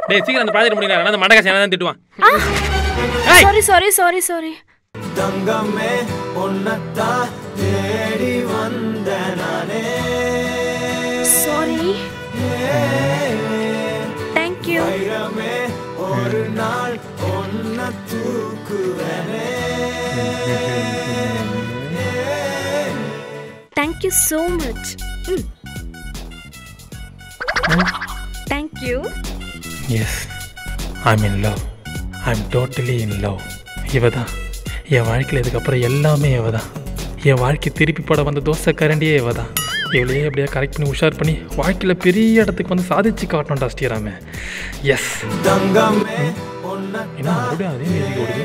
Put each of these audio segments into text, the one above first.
டேய் சீக்கிரம் அந்த ப்ராஜெக்ட் முடிங்க. அந்த மண்டகாசி என்ன தான் திட்டுவான். சாரி. தங்கமே பொன்னத்தா தேடி வந்த நானே. சாரி. Thank you. வைரமே ஒரு நாள் பொன்ன தூக்குவனே. Thank you so much. Thank you. Yes, I'm in love. I'm totally in love. இவதான் என் வாழ்க்கையில் இதுக்கப்புறம் எல்லாமே இவதான். என் வாழ்க்கை திருப்பி போட வந்த தோசை கரண்டியே இவதான். இவளையே எப்படியா கரெக்ட் பண்ணி உஷார் பண்ணி வாழ்க்கையில் பெரிய இடத்துக்கு வந்து சாதிச்சு காட்டணும்டா ஸ்ரீராமே. எஸ். என்ன மறுபடியும் அதே மியூசிக் ஓடுது.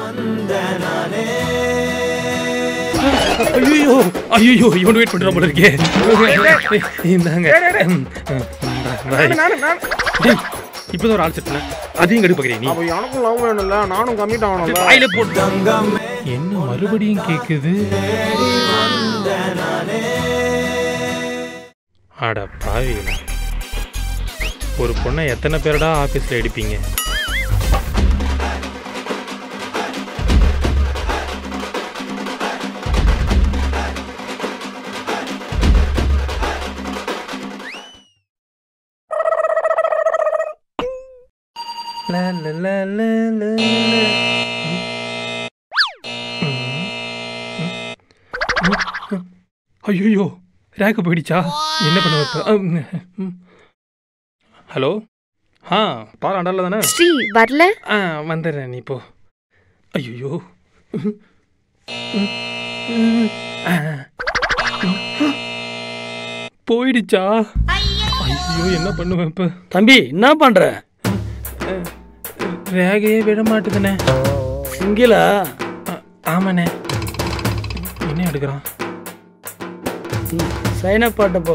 ஐயோ இவன் வெயிட் பண்ணுற போல இருக்கே. இந்தாங்க. இப்போதான் ஒரு ஆள் செட் பண்ண அதையும் கெடுப்பு பார்க்குறீங்க. நீ எனக்கும் லவ் வேணும்ல, நானும் கம்மிட் ஆகணும்ல. வாயில போட்டு என்ன மறுபடியும் கேட்குது. அட பாவிகளா, ஒரு பொண்ணை எத்தனை பேரடா ஆஃபீஸில் அடிப்பீங்க? ஐயோ ரேக்க போயிடுச்சா? என்ன பண்ண வைப்ப? ஹலோ, பாரு அண்டால தானே ஸ்ரீ வரல. வந்துடுறேன், நீ போ. ஐயோ போயிடுச்சா? ஐயோ என்ன பண்ணுவேன் இப்ப? தம்பி என்ன பண்ற? ரேகையே விட மாட்டுதுண்ணே. சிங்கிளா? ஆமாண்ணே. என்ன எடுக்கிறான்? சைனப் பாட்ட போ.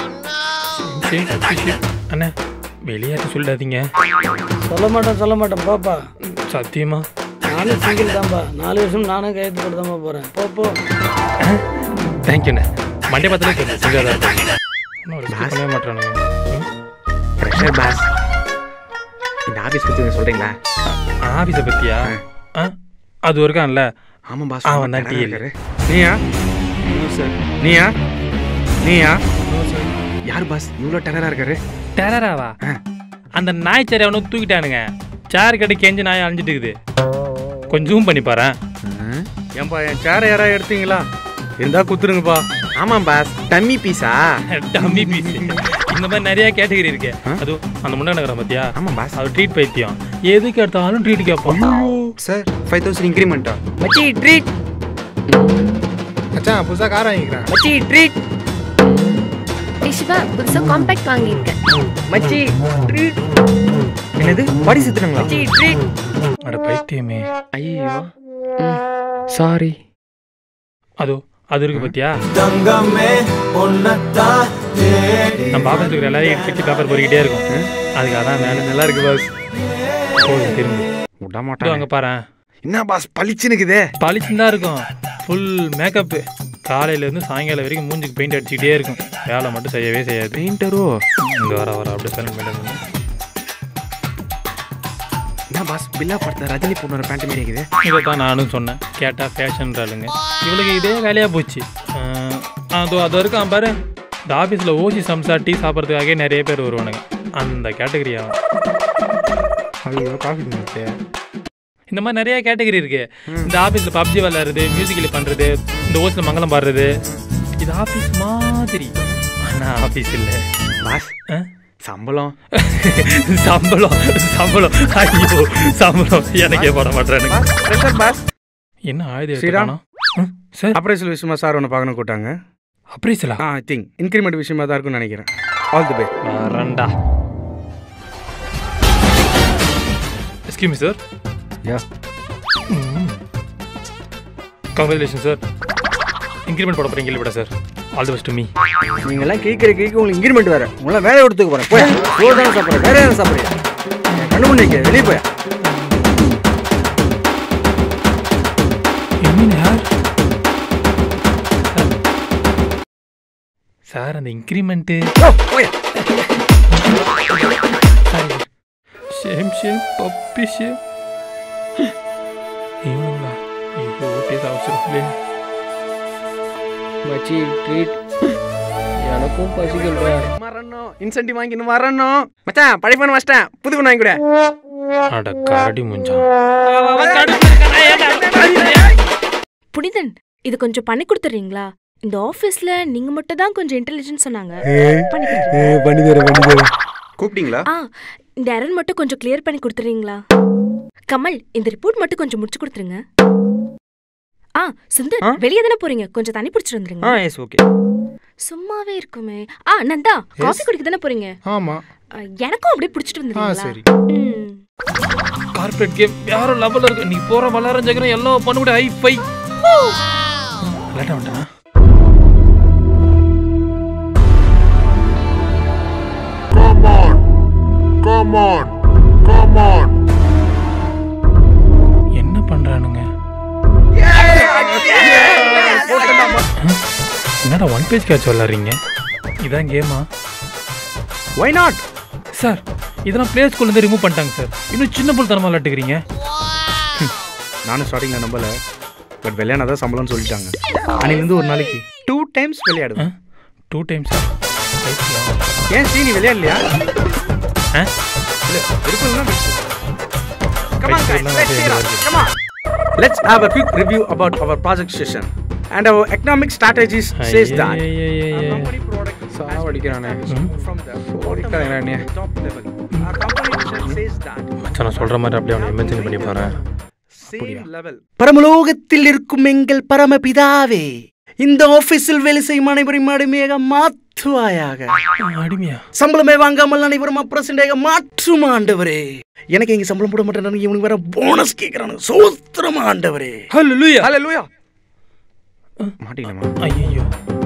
அண்ணே வெளியாட்டு சொல்லாதீங்க. சொல்ல மாட்டேன் பாப்பா. சத்தியமா நானும் சிங்கிள் தான்ப்பா. 4 வருஷம் நானும் கையெழுத்து போட்டு தான்ப்பா போகிறேன். போ. தேங்க்யூண்ணே. மண்டே பார்த்தாலே கேட்குறேன். சிங்காதான் பண்ண மாட்டானுங்க. Pressure pass. இந்த ஆஃபீஸ் பற்றி சொல்கிறீங்களா? ஆஃபீஸை பற்றியா? அது இருக்கான்ல. ஆமாம் பாஸ். அவன் தான் டிஎல். நீயா? சார். நீயா? சார். யார் பாஸ் இவ்வளோ டெரராக இருக்காரு? டெரராவா? அந்த நாய் சேரை அவனும் தூக்கிட்டானுங்க. சேர் கட்டி கெஞ்சி நாய் அழிஞ்சிட்டு இருக்குது. கொஞ்சம் பண்ணி பாரு. ஏன்பா என் சேரை யாராவது எடுத்தீங்களா? இருந்தா குத்துருங்கப்பா. ஆமாம் பாஸ். டம்மி பீஸா? Dummy piece. இந்த மாதிரி நிறைய கேட்டகரி இருக்கு. அதுவும் அந்த முன்னாடி நகர பத்தியா? ஆமாம் பாஸ். அது ட்ரீட் பைத்தியம். எதுக்கு எடுத்தாலும் ட்ரீட் கேட்போம். சார் 5000 இன்க்ரிமெண்ட்டா? மச்சி ட்ரீட். மச்சான் புதுசாக கார் வாங்கிக்கிறேன். மச்சி ட்ரீட். சிவா புதுசா காம்பாக்ட் வாங்கியிருக்கேன். மச்சி ட்ரீட். என்னது பாடி சுத்துறாங்களா? மச்சி ட்ரீட். அட பைத்தியமே. ஐயோ சாரி. அது இருக்கு பத்தியா? தங்கமே பொன்னத்தா தேடி நம்ம ஆஃபீஸில் இருக்கிற எல்லாரையும் எடுத்து பேப்பர் பொறிக்கிட்டே இருக்கும். அதுக்கு அதான் வேலை நல்லா இருக்கு பாஸ். திரும்பி விட மாட்டேன். அங்கே பாரு. என்ன பாஸ் பளிச்சுன்னுக்குதே? பளிச்சுன்னு தான் இருக்கும். Full makeup. காலையிலேருந்து சாயங்காலம் வரைக்கும் மூஞ்சுக்கு பெயிண்ட் அடிச்சுக்கிட்டே இருக்கும். வேலை மட்டும் செய்யவே செய்யாது. பெயிண்டரோ? இங்கே வர அப்படியே சைலண்ட் பண்ணிட்டு. என்ன பாஸ் பில்லா படத்தை ரஜினி பொண்ணு பேண்ட் மாரி இருக்குது. இதை தான் நானும் சொன்னேன். கேட்டால் ஃபேஷன்றாளுங்க. இவளுக்கு இதே வேலையாக போச்சு. அது இருக்கான் பாரு. இந்த ஆஃபீஸில் ஓசி சம்சா டீ சாப்பிட்றதுக்காகவே நிறைய பேர் வருவானுங்க. அந்த கேட்டகரி ஆகும். ஐயோ காஃபி இருந்துச்சு. இந்த மாதிரி நிறைய கேட்டகரி இருக்கு. இந்த ஆஃபீஸில் பப்ஜி விளையாடுறது, மியூசிக்கில் பண்ணுறது, இந்த ஓசில் மங்களம் பாடுறது. இது ஆஃபீஸ் மாதிரி. ஆனால் ஆஃபீஸ் இல்லை பாஸ். சம்பளம் சம்பளம் சம்பளம் ஐயோ சம்பளம் எனக்கே போட மாட்டேன். பாஸ் என்ன ஆயுத ஸ்ரீராம் சார்? அப்ரைசல் விஷயமா சார் ஒன்று பார்க்கணும் கூட்டாங்க. அப்ரைசலா? ஐ திங்க் இன்க்ரிமெண்ட் விஷயமா தான் இருக்கும்னு நினைக்கிறேன். All the best. வரண்டா. Excuse me sir. Yeah congratulation sir. Increment போட போகிறீங்க இல்லை sir? All the best to me. நீங்களாம் கேட்குற உங்களுக்கு இன்க்ரிமெண்ட் வேறு. உங்களாம் வேலை எடுத்துக்க போகிறேன். போய் ரோடு தானே சாப்பிட்றேன். வேறு எதாவது சாப்பிட்றேன். கண்ணு பண்ணி வைக்க வெளியே போய். யார் சார்? அந்த இன்க்ரிமெண்ட்டு பப்பிஷு பப்பிஷு இவனுங்களா? ஐயோ ஓட்டியது அவசரம்லே. மச்சி ட்ரீட். எனக்கும் பசிக்கல. வரணும் இன்சென்டிவ் வாங்கின்னு வரணும். மச்சான் பழைய ஃபோன் வச்சிட்டேன், புது ஃபோன் வாங்கி கூட. அட கரடி முஞ்சான். புனிதன், இது கொஞ்சம் பண்ணி கொடுத்துறீங்களா? இந்த ஆஃபீஸ்ல நீங்க மட்டும் தான் கொஞ்சம் இன்டெலிஜென்ட் சொன்னாங்க. பண்ணி கொடுத்துறேன். கூப்பிட்டீங்களா? இந்த எரர் மட்டும் கொஞ்சம் கிளியர் பண்ணி கொடுத்துறீங்களா? கமல், இந்த ரிப்போர்ட் மட்டும் கொஞ்சம் முடிச்சு கொடுத்துருங்க. சுந்தர், வெளியே தானே போறீங்க, கொஞ்சம் தண்ணி பிடிச்சிட்டு வந்துருங்க. Yes okay. சும்மாவே இருக்குமே. நந்தா, காஃபி குடிக்க தானே போறீங்க? ஆமா. எனக்கும் அப்படியே பிடிச்சிட்டு வந்துருங்களா? சரி. கார்ப்பரேட் கேம் வேற லெவல்ல இருக்கு. நீ போற வளர ஜெகன எல்லாம் பண்ண கூட ஹை ஃபை. லேட்டா வந்துட்டா. Come on. என்ன பண்றானுங்க? என்னடா ஒன் பேஜ் கேட்ச் விளாடுறீங்க? இதான் கேமா? Why not? சார், இதெல்லாம் பிளே ஸ்கூல்ல இருந்து ரிமூவ் பண்ணிட்டாங்க சார். இன்னும் சின்ன புல் தரமா விளாட்டுக்கிறீங்க. நானும் ஸ்டார்டிங்ல நம்பல, பட் விளையாடாதான் சம்பளம்னு சொல்லிட்டாங்க. அன்னையிலேருந்து ஒரு நாளைக்கு 2 times விளையாடுவேன். 2 times? ஏன் நீ விளையாடலையா? Let's have a quick review about our project session and our economic strategies says that our company products சாவடிக்கறானே from the top level. Our company vision says that மச்சான் சொல்ற மாதிரி அப்படியே அவனை இமேஜின் பண்ணி பாறேன். same level. பரமலோகத்தில் இருக்கும் எங்கள் பரமபிதாவே, இந்த ஆபீஸில் வேலை செய்யும் அனைவரையும் அடிமையாக மாற்றுவாயாக. அடிமையா? சம்பளமே வாங்காமல் அனைவரும் அப்ரசண்டாக மாற்றும் ஆண்டவரே. எனக்கு எங்க சம்பளம் போட மாட்டேன், இவனுக்கு வேற போனஸ் கேக்குறானு. சோஸ்திரம் ஆண்டவரே. ஹalleluya ஹalleluya. மாட்டீங்களா? ஐயோ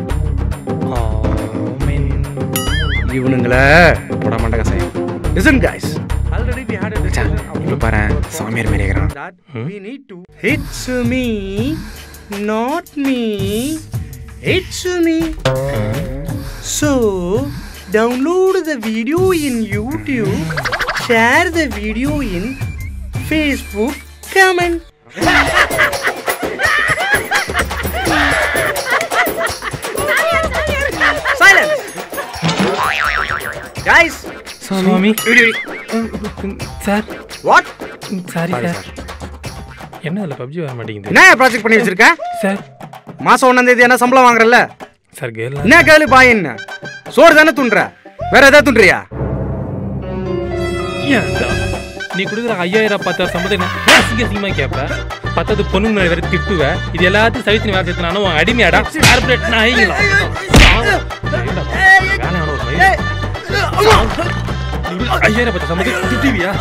ஆமென். இவனுங்கள போட மாட்டாங்க sir. Listen guys, already we had a discussion. இப்ப பாரு சாமியார் மாதிரி இருக்கறான். We need to it's me, not me. It's me. So download the video in YouTube, share the video in Facebook, comment. Silence. Guys, சாமி. Sir. what? Sorry sir. என்ன அதுல PUBG வர மாட்டேங்குது? என்ன ப்ராஜெக்ட் பண்ணி வச்சிருக்க? சார், மாசம் 1ஆம் தேதி என்ன சம்பளம் வாங்குறல்ல? Sir girl. என்ன கேளு பாய், என்ன சோறு தானே துண்ற, வேற ஏதாவது துண்றியா? ஏன்டா நீ கொடுக்குற 5000 10,000 சம்பளத்தை என்ன அசிங்கமா கேட்ப? பத்தது பொண்ணுங்க வேற திட்டுவ. இது எல்லாத்தையும் சவித்து வேலை சேர்த்து நானும் அடிமையாடா? கார்பரேட் நாய்ங்களா? வேலையான ஒரு மயில் 5000 10,000 சம்பளத்தை திட்டுவியா?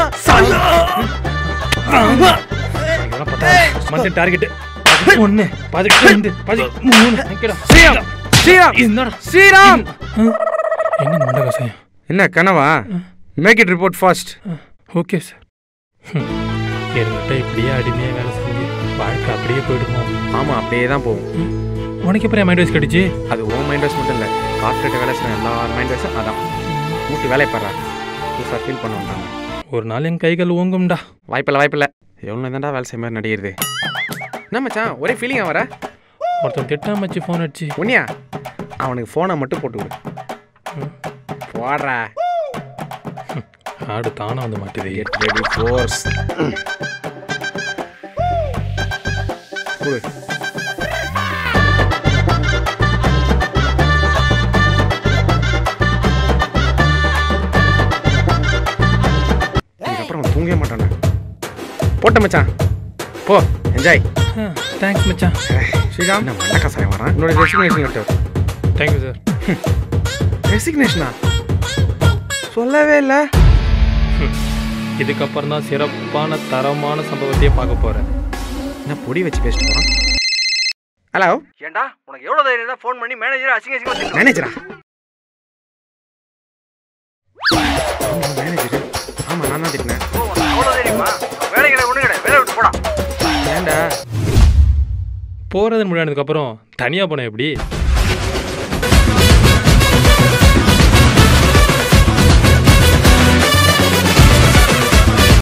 மந்த் டார்கெட் 1 12 13 நிக்கடா. ஸ்ரீராம் ஸ்ரீராம் என்னடா ஸ்ரீராம், என்ன மண்ட கசாயம்? என்ன கனவா? Make it report fast. Okay sir. என்கிட்ட இப்படியே அடிமையாக வேலை செஞ்சு வாழ்க்கை அப்படியே போயிடுமோ? ஆமா, அப்படியே தான் போகும். உனக்கு எப்போ மைண்ட் வாய்ஸ் கிடைச்சி? அது ஓ மைண்ட் வாய்ஸ் மட்டும் இல்லை, கார்பரேட் வேலை செய்ய எல்லா மைண்ட் வாய்ஸும் அதான். மூட்டு வேலையை பாடுறாங்க, புதுசாக ஃபீல் பண்ண வந்தாங்க. ஒரு நாள் என் கைகள் ஓங்கும்டா. வாய்ப்பில்லை. எவ்வளோ தான்டா வேலை செய்ய மாதிரி நடிகிறது. என்ன மச்சான் ஒரே ஃபீலிங்காக வர? ஒருத்தன் திட்டாம வச்சு ஃபோன் அடிச்சு. உன்னியா? அவனுக்கு ஃபோனை மட்டும் போட்டு விடு. போடுறா. ஆடு தானே வந்து மாட்டுது. Get ready force. குடு. அப்புறம் தூங்கவே மாட்டானே. போட்ட மச்சான், போ என்ஜாய். தேங்க்ஸ் மச்சான். ஸ்ரீராம், நான் மண்டக்கா சாய் வரேன். என்னோட ரெசிக்னேஷன் எடுத்து. Thank you sir. ரெசிக்னேஷனா? சொல்லவே இல்லை. இதுக்கப்புறம் தான் சிறப்பான தரமான சம்பவத்தையே பார்க்க போறேன். நான் பொடி வச்சு பேசிட்டு போறேன். ஹலோ, ஏண்டா உனக்கு எவ்வளவு தைரியம் தான் ஃபோன் பண்ணி மேனேஜர் அசிங்கமா திட்டு? மேனேஜரா? மேனேஜர்? ஆமா, நான் தான் திட்டினேன். அவ்வளவு தைரியமா? வேலைக்கு ஒண்ணு கிடையாது, வேலை விட்டு போடா. ஏண்டா போறது முடியாததுக்கு அப்புறம் தனியா போன எப்படி?